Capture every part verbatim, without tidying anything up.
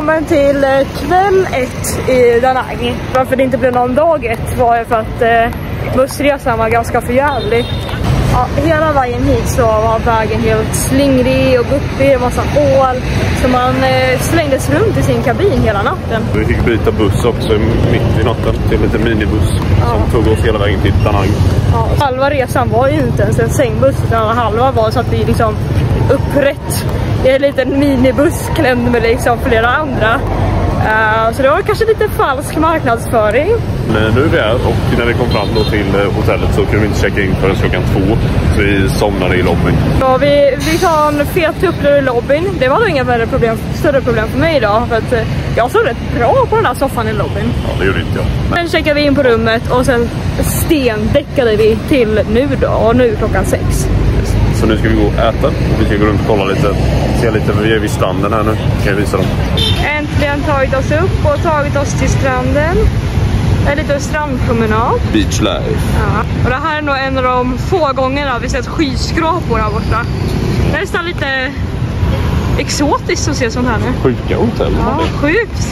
välkommen till kväll ett i Da Nang. Varför det inte blev någon dag ett var ju för att eh, bussresan var ganska förjävlig. Ja, hela vägen hit så var vägen helt slingrig och guppig, en massa hål. Så man eh, slängdes runt i sin kabin hela natten. Vi fick byta buss också mitt i natten till en liten minibuss ja. som tog oss hela vägen till Da Nang. Ja, halva resan var ju inte ens en sängbuss, utan halva var så att vi liksom upprätt i en liten minibuss klämd med liksom flera andra. Uh, så det var kanske lite falsk marknadsföring. Men nu är vi här och när vi kom fram då till hotellet så kunde vi inte checka in förrän klockan två. Så vi somnade i lobbyn. Ja, vi, vi tar en fet upplevelse i lobbyn. Det var nog inga värre problem, större problem för mig idag. För att jag såg rätt bra på den här soffan i lobbyn. Ja, det gjorde inte jag. Men sen checkade vi in på rummet och sen stendäckade vi till nu då. Och nu klockan sex. Så nu ska vi gå och äta. Vi ska gå runt och kolla lite. Se lite vad vi är vid stranden här nu. Kan jag visa dem. Äntligen tagit oss upp och tagit oss till stranden. Det är lite strandpromenad. Beach life. Ja. Och det här är nog en av de få gångerna vi sett skyskrapor här borta. Det är nästan lite exotiskt att se sånt här nu. Sjuka hotell. Ja, sjukt.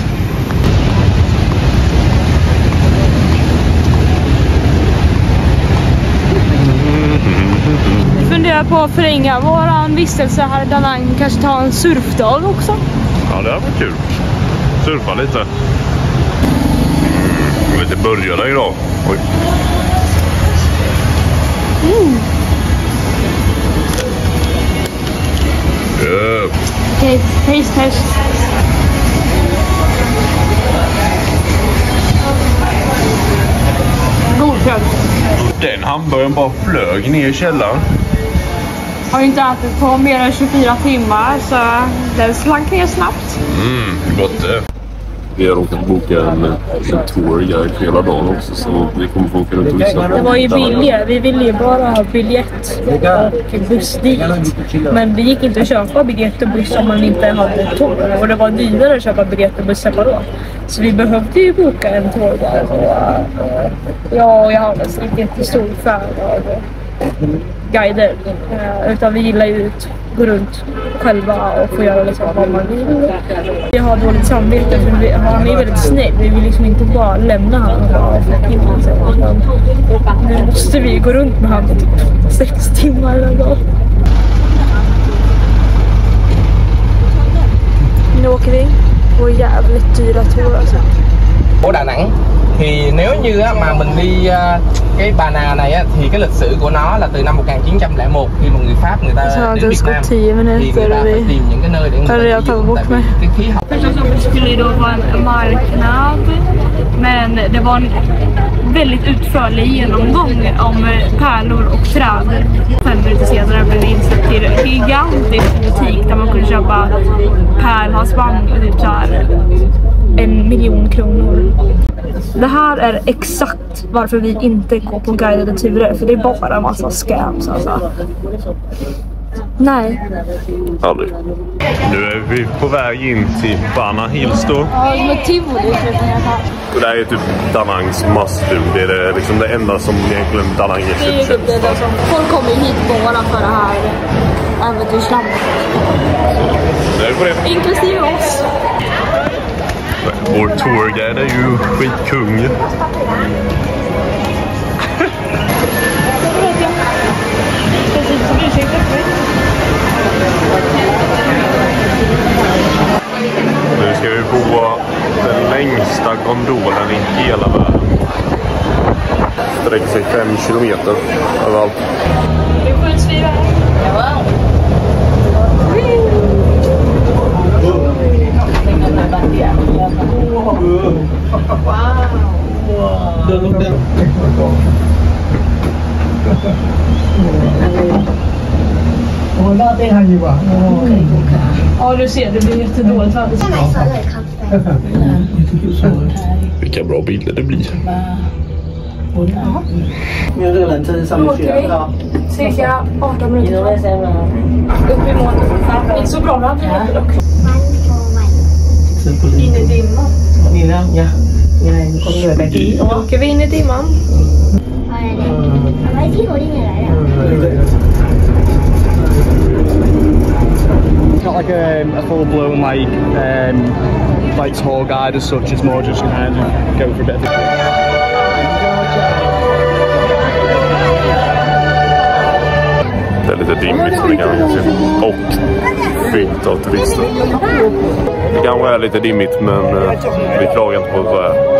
Vi funderar på att förringa våran vistelse här i Da Nang. Kanske ta en surfdag också. Ja, det här var kul. Surfa lite. Mm, lite burgare idag. Oj. Mm. Yeah. Okej, okay, taste test. Godkänd. Den hamburgaren bara flög ner i källaren. Har inte ätit på mer än tjugofyra timmar så den slank ner snabbt. Mm, gott det. Vi har råkat boka en, en tourguide hela dagen också så vi kommer få åka runt och visa. Det var ju billigare, vi ville ju bara ha biljett och buss dit. Men det gick inte att köpa biljett och buss om man inte hade tåg. Och det var dyrare att köpa biljett och buss separat. Så vi behövde ju boka en tourguide. Jag och jag har en jättestor fan av guider. Utan vi gillar ju att gå runt själva och få göra liksom vad man vill. Jag har dåligt samvete för vi, han är väldigt snäll. Vi vill liksom inte bara lämna honom. Nu måste vi gå runt med honom typ sex timmar eller något. Nu åker vi på jävligt dyra tour alltså. Của Đà Nẵng thì nếu như á, mà mình đi uh, cái Bà Nà này á, thì cái lịch sử của nó là từ năm một nghìn chín trăm lẻ một khi mà người Pháp người ta đến Việt Nam thì người ta phải tìm những cái nơi để người ta đi tại vì cái khí hậu. Det skulle då vara en marknad, men det var en väldigt utförlig genomgång om pärlor och träd. Fem minuter senare blev vi insett till en gigantisk butik där man kunde köpa pärlhalsband och typ så här en miljon kronor. Det här är exakt varför vi inte går på guidade turer, för det är bara en massa scams alltså. Nej. Aldrig. Nu är vi på väg in till Bana Hills då. Ja, med tivoli. Och det här är typ Da Nangs must-do. Det är det, liksom det enda som egentligen Da Nang är. Det är typ det som folk kommer hit bara för det här äventyrslandet. Det är på det. Inklusive oss. Vår tourguide är ju skitkung. Nu ska vi på den längsta gondolen i hela världen. Sträcker sig fem kilometer överallt. Det skjuts vi här. Ja, du ser, det blir jättedåligt väder. Vilka bra bilder det blir. Okej, cirka arton minuter. Upp i månaden. Inte så bra, det hade dock. In i dimman. Nu åker vi in i dimman. Not like a, a full-blown like um, like tour guide as such. It's more just kind of go for a bit of Det är lite dimmigt som det kan se. Och fyllt av turister. Det kanske är lite dimmigt, men eh, vi klagar inte på vad det är.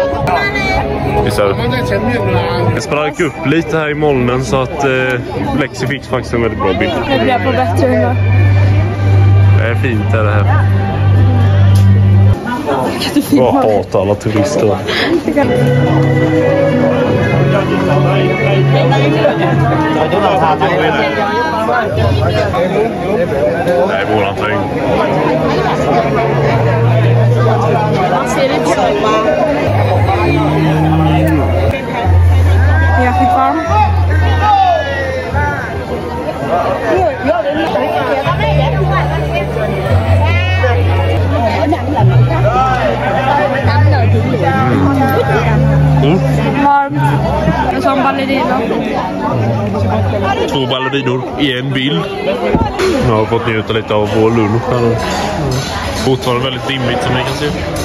Jag sprack upp lite här i molnen så att eh, Lexi fick faktiskt en väldigt bra bild. Det blir på bättre humör. Det är fint är det här. Jag hatar alla turister. Nej, våran terräng. Man ser inte så. Jag fick fram. Mm. Varmt. En sån ballerina. Två ballerinor i en bild. Jag har fått njuta lite av vår lunch här. Fortfarande väldigt dimmigt som ni kan se.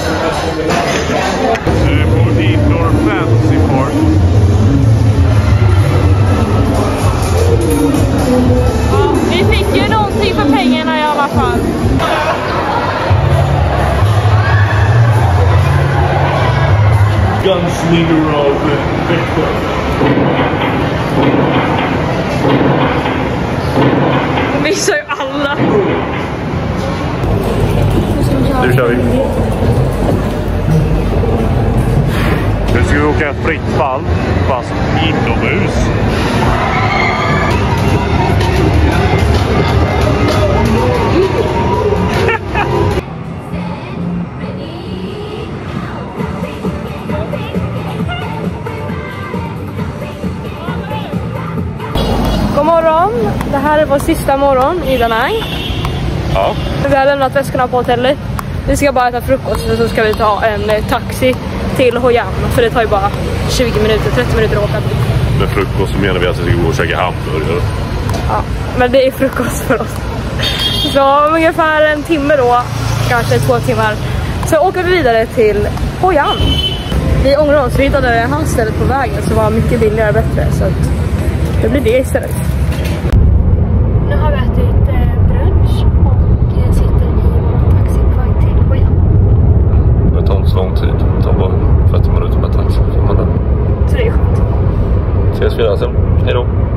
Nu är på Indoor Fantasy Park. Ja, vi fick ju någonting för pengarna i alla fall. Gunslinger av Växjö. Missar ju alla. Nu kör vi. Nu ska vi åka fritt fall, fast inomhus. God morgon, det här är vår sista morgon i Da Nang. Ja. Vi har lämnat väskorna på hotellet. Vi ska bara äta frukost och så ska vi ta en eh, taxi till Hoi An. För det tar ju bara tjugo minuter, trettio minuter att åka. Med frukost så menar vi att vi ska gå och käka hamburgare. Ja, men det är frukost för oss. Så om ungefär en timme då, kanske två timmar, så åker vi vidare till Hoi An. Vi ångrar oss, vi hittade hans stället på vägen som var mycket billigare och bättre. Så att det blir det istället. Nu har vi ätit eh, brunch och sitter i vår taxi på väg till Hoi An. Det tar inte så lång tid. Det tar bara trettio minuter med taxi. Så det är skönt. Ses vi där sen. Hej då.